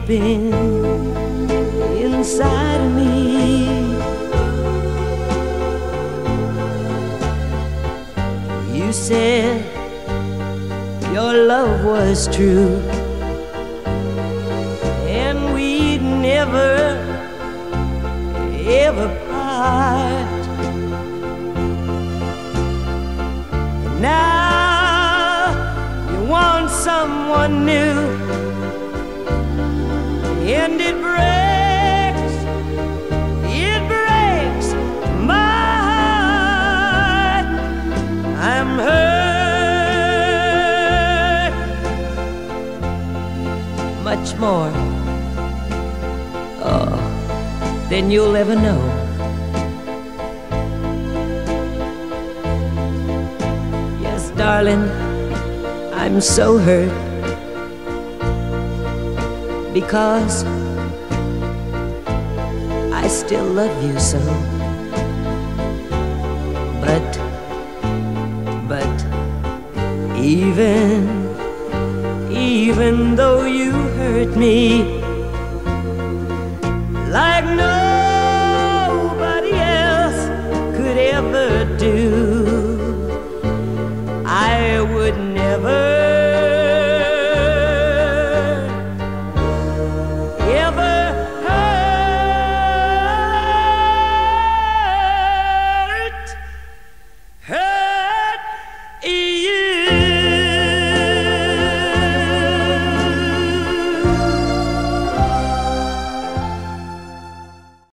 weeping inside of me. You said your love was true, and we'd never, ever part. Now you want someone new, and it breaks my heart. I'm hurt much more, oh, than you'll ever know. Yes, darling, I'm so hurt because I still love you so. But even though you hurt me like no